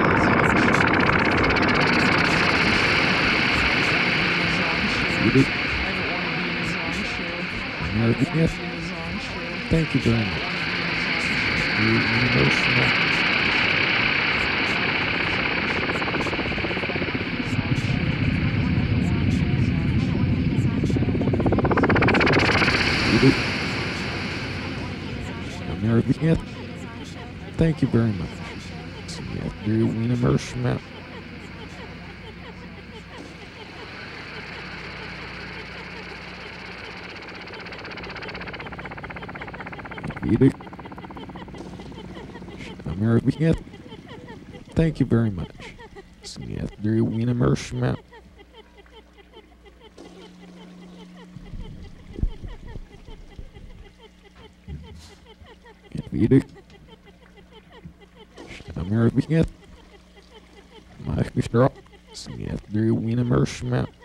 Yes. Thank you very much. Yes. Thank you very much. Yes, do we immerse map? Yes. Thank you very much. Yes, do we immerse map? Yes. Yes. Mag ik drop? Yes, do we immerse map?